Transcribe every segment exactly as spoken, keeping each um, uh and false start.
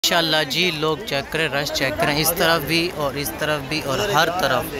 माशाल्लाह जी, लोग चेक करें, रश चेक करें, इस तरफ भी और इस तरफ भी और हर तरफ।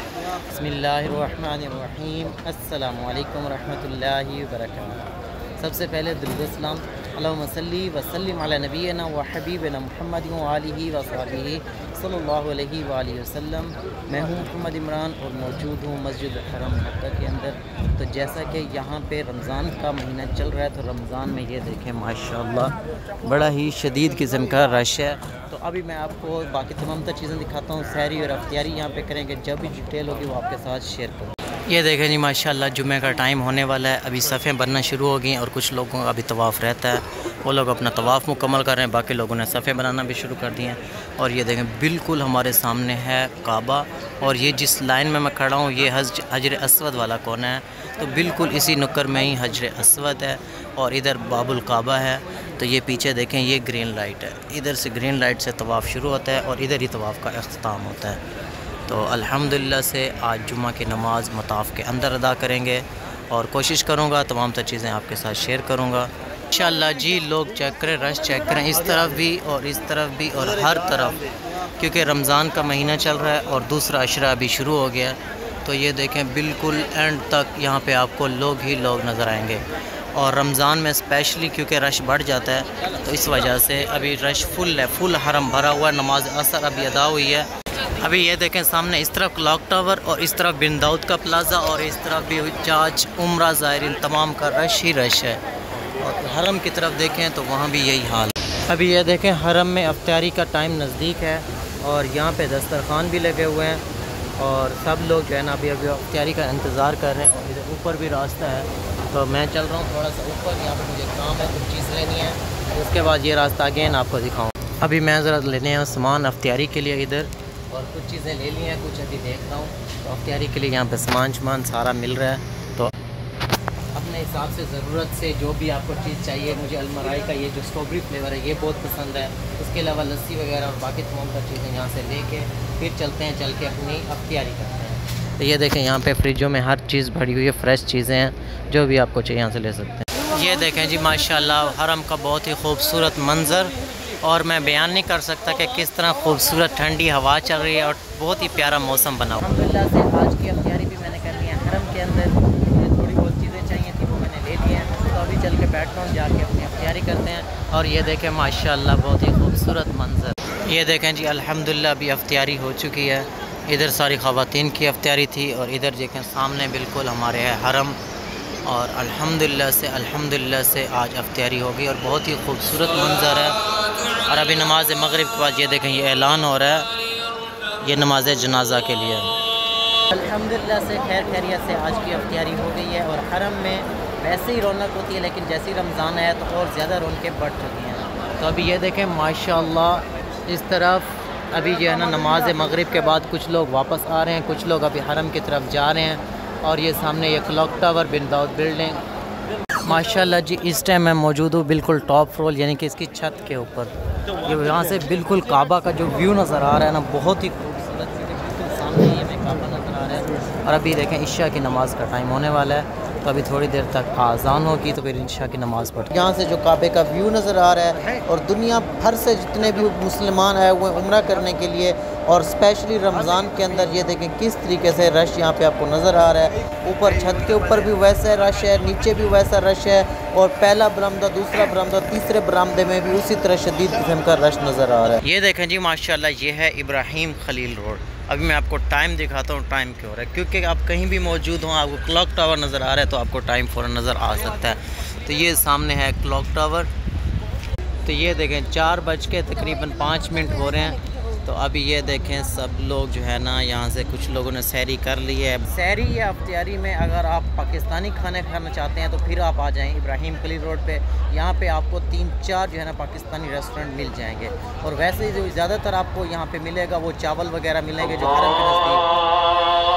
बिस्मिल्लाहिर्रहमानिर्रहीम, अस्सलामु अलैकुम रहमतुल्लाहि व बरकातहू। सबसे पहले दुरूद सलाम अल्लाहुम्मा सल्ली व सल्लिम अला नबीना व हबीबना मुहम्मद व आलिहि व सहबिही सल्लल्लाहु अलैहि व आलिहि वसल्लम। मैं हूँ मोहम्मद इमरान और मौजूद हूँ मस्जिद हरम मक्का के अंदर। तो जैसा कि यहाँ पे रमज़ान का महीना चल रहा है, तो रमज़ान में ये देखें माशाल्लाह बड़ा ही शदीद किस्म का रश है। तो अभी मैं आपको बाकी तमाम तर चीज़ें दिखाता हूँ। सहरी और अफ्तारी यहाँ पे करेंगे, जब भी डिटेल होगी वो आपके साथ शेयर करूँ। ये देखें जी माशाल्लाह जुमे का टाइम होने वाला है, अभी सफ़ें बनना शुरू हो गई और कुछ लोगों का अभी तवाफ़ रहता है, वो लोग अपना तवाफ़ मुकम्मल कर रहे हैं, बाकी लोगों ने सफ़ें बनाना भी शुरू कर दिए हैं। और ये देखें बिल्कुल हमारे सामने है काबा, और ये जिस लाइन में मैं खड़ा हूँ ये हज हजर अस्वद वाला कोना है, तो बिल्कुल इसी नुक्कर में ही हजर अस्वद है और इधर बाबुल काबा है। तो ये पीछे देखें ये ग्रीन लाइट है, इधर से ग्रीन लाइट से तवाफ़ शुरू होता है और इधर ही तवाफ़ का अख्ताम होता है। तो अल्हम्दुलिल्लाह से आज जुम्मा की नमाज़ मताफ़ के अंदर अदा करेंगे और कोशिश करूँगा तमाम तर चीज़ें आपके साथ शेयर करूँगा इंशाअल्लाह जी। लोग चेक करें, रश चेक करें, इस तरफ भी और इस तरफ भी और हर तरफ, क्योंकि रमज़ान का महीना चल रहा है और दूसरा अशरा अभी शुरू हो गया। तो ये देखें बिल्कुल एंड तक यहाँ पे आपको लोग ही लोग नज़र आएंगे, और रमज़ान में स्पेशली क्योंकि रश बढ़ जाता है तो इस वजह से अभी रश फुल है, फुल हरम भरा हुआ है। नमाज असर अभी अदा हुई है। अभी ये देखें सामने इस तरफ क्लॉक टावर और इस तरफ बिन दाऊद का प्लाज़ा और इस तरफ भी जाज उम्रा ज़ायरीन तमाम का रश ही रश है। और हरम की तरफ देखें तो वहाँ भी यही हाल है। अभी ये देखें हरम में अफ्तारी का टाइम नज़दीक है और यहाँ पे दस्तरखान भी लगे हुए हैं और सब लोग जो है ना अभी अभी अफ्तारी का इंतज़ार कर रहे हैं। और इधर ऊपर भी रास्ता है, तो मैं चल रहा हूँ थोड़ा सा ऊपर, यहाँ पर मुझे काम है, कुछ चीज़ लेनी है, उसके बाद ये रास्ता आगे ना आपको दिखाऊँ। अभी मैं ज़रा लेने हैं सामान अफ्तारी के लिए इधर, और कुछ चीज़ें ले ली हैं, कुछ अभी देखता हूँ। तो अफ्तारी के लिए यहाँ पे सामान सामान सारा मिल रहा है, तो अपने हिसाब से ज़रूरत से जो भी आपको चीज़ चाहिए। मुझे अलमराई का ये जो स्ट्रॉबेरी फ्लेवर है ये बहुत पसंद है, उसके अलावा लस्सी वगैरह और बाकी तमाम तर चीज़ें यहाँ से लेके फिर चलते हैं, चल के अपनी अफ्तारी करते हैं। तो ये देखें यहाँ पे फ्रिजों में हर चीज़ भरी हुई है, फ्रेश चीज़ें हैं, जो भी आपको चाहिए यहाँ से ले सकते हैं। ये देखें जी माशाल्लाह हरम का बहुत ही खूबसूरत मंज़र, और मैं बयान नहीं कर सकता कि किस तरह खूबसूरत ठंडी हवा चल रही है और बहुत ही प्यारा मौसम बना हुआ है। अल्हम्दुलिल्लाह से आज की अफ्तारी भी मैंने कर ली है हरम के अंदर। मुझे थोड़ी बहुत चीज़ें चाहिए थी वो मैंने ले ली हैं, तो अभी चल के बैठता हूँ, जाके अपनी अफ्तारी करते हैं। और ये देखें माशाल्लाह बहुत ही खूबसूरत मंजर। ये देखें जी अल्हम्दुलिल्लाह अभी अफ्तारी हो चुकी है। इधर सारी ख़वातीन की अफ्तारी थी और इधर देखें सामने बिल्कुल हमारे है हरम, और अल्हम्दुलिल्लाह से अल्हम्दुलिल्लाह से आज अफ्तारी होगी और बहुत ही खूबसूरत मंजर है। और अभी नमाज मगरिब के बाद ये देखें ये ऐलान हो रहा है, ये नमाज जनाजा के लिए। अल्हम्दुलिल्लाह से खैर खैरियत से आज की अफ्तारी हो गई है। और हरम में वैसे ही रौनक होती है, लेकिन जैसे ही रमज़ान आया तो और ज़्यादा रौनकें बढ़ चुकी हैं। तो अभी ये देखें माशाल्लाह इस तरफ अभी जो है ना नमाज मगरिब के बाद कुछ लोग वापस आ रहे हैं, कुछ लोग अभी हरम की तरफ जा रहे हैं। और ये सामने ये clock tower Bin Dawood building माशाल्लाह जी इस टाइम मैं मौजूद हूँ बिल्कुल टॉप फ्लोर यानी कि इसकी छत के ऊपर। ये यहाँ से बिल्कुल काबा का जो व्यू नज़र आ रहा है ना बहुत ही खूबसूरत चीज़ है, बिल्कुल सामने ये में काबा नज़र आ रहा है। और अभी देखें इशा की नमाज़ का टाइम होने वाला है, तो अभी थोड़ी देर तक आज़ान होगी तो फिर इशा की नमाज़ पढ़। यहाँ से जो काबे का व्यू नज़र आ रहा है और दुनिया भर से जितने भी मुसलमान आए हुए उम्रा करने के लिए, और स्पेशली रमज़ान के अंदर ये देखें किस तरीके से रश यहाँ पे आपको नज़र आ रहा है। ऊपर छत के ऊपर भी वैसा रश है, नीचे भी वैसा रश है, और पहला बरामदा, दूसरा बरामदा, तीसरे बरामदे में भी उसी तरह शदीद किस्म का रश नज़र आ रहा है। ये देखें जी माशाल्लाह ये है इब्राहिम खलील रोड। अभी मैं आपको टाइम दिखाता हूँ, टाइम क्यों हो रहा है, क्योंकि आप कहीं भी मौजूद हों आपको क्लॉक टावर नज़र आ रहा है तो आपको टाइम फ़ौरन नज़र आ सकता है। तो ये सामने है क्लॉक टावर। तो ये देखें चार बज के तकरीबन पाँच मिनट हो रहे हैं। तो अभी ये देखें सब लोग जो है ना यहाँ से कुछ लोगों ने सहरी कर ली है। सहरी या अफ्तारी में अगर आप पाकिस्तानी खाने खाना चाहते हैं तो फिर आप आ जाएं इब्राहिम खलील रोड पे। यहाँ पे आपको तीन चार जो है ना पाकिस्तानी रेस्टोरेंट मिल जाएंगे, और वैसे ही जो ज़्यादातर आपको यहाँ पे मिलेगा वो चावल वगैरह मिलेंगे जो हरम के नज़दीक।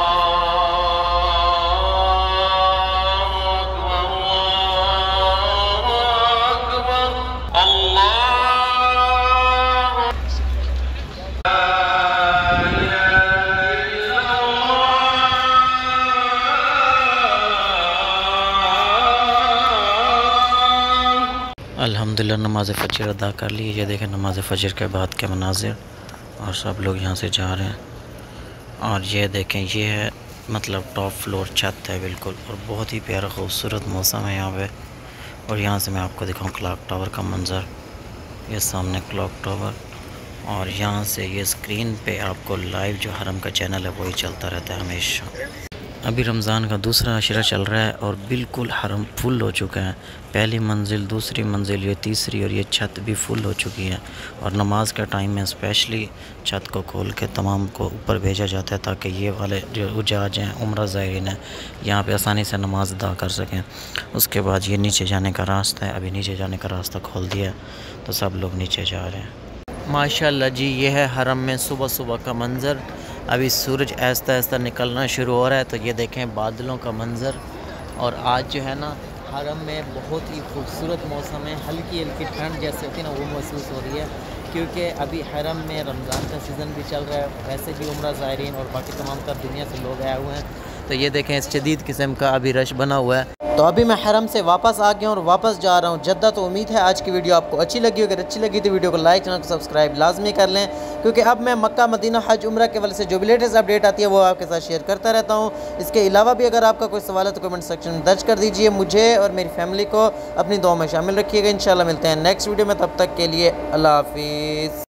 अल्हम्दुलिल्लाह अल्हम्दुलिल्लाह नमाज फ़जर अदा कर ली। ये देखें नमाज फ़जर के बाद के मनाजिर, और सब लोग यहाँ से जा रहे हैं। और ये देखें ये है मतलब टॉप फ्लोर छत है बिल्कुल, और बहुत ही प्यारा खूबसूरत मौसम है यहाँ पे। और यहाँ से मैं आपको दिखाऊँ क्लॉक टावर का मंज़र, ये सामने क्लॉक टावर, और यहाँ से ये स्क्रीन पे आपको लाइव जो हरम का चैनल है वही चलता रहता है हमेशा। अभी रमज़ान का दूसरा अशरा चल रहा है और बिल्कुल हरम फुल हो चुका है। पहली मंजिल, दूसरी मंजिल, ये तीसरी, और ये छत भी फुल हो चुकी है। और नमाज का टाइम में स्पेशली छत को खोल के तमाम को ऊपर भेजा जाता है ताकि ये वाले जो उजाज हैं, उम्रा ज़ायरीन हैं, यहाँ पे आसानी से नमाज अदा कर सकें। उसके बाद ये नीचे जाने का रास्ता है, अभी नीचे जाने का रास्ता खोल दिया है तो सब लोग नीचे जा रहे हैं। माशाल्लाह जी, ये है हरम में सुबह सुबह का मंज़र। अभी सूरज ऐसा ऐसा निकलना शुरू हो रहा है, तो ये देखें बादलों का मंज़र। और आज जो है ना हरम में बहुत ही खूबसूरत मौसम है, हल्की हल्की ठंड जैसे होती है ना वो महसूस हो रही है, क्योंकि अभी हरम में रमज़ान का सीज़न भी चल रहा है। वैसे भी उम्रा ज़ायरीन और बाकी तमाम तर दुनिया से लोग आए हुए हैं, तो ये देखें शदीद किस्म का अभी रश बना हुआ है। तो अभी मैं हरम से वापस आ गया हूँ और वापस जा रहा हूँ जद्दा। तो उम्मीद है आज की वीडियो आपको अच्छी लगी। अगर अच्छी लगी तो वीडियो को लाइक, चैनल को सब्सक्राइब लाजमी कर लें, क्योंकि अब मैं मक्का मदीना हज उम्रा के वाले से जो भी लेटेस्ट अपडेट आती है वो आपके साथ शेयर करता रहता हूँ। इसके अलावा भी अगर आपका कोई सवाल है तो कमेंट सेक्शन में दर्ज कर दीजिए। मुझे और मेरी फैमिली को अपनी दुआ में शामिल रखिएगा। इंशाल्लाह मिलते हैं नेक्स्ट वीडियो में, तब तक के लिए अल्लाह हाफिज़।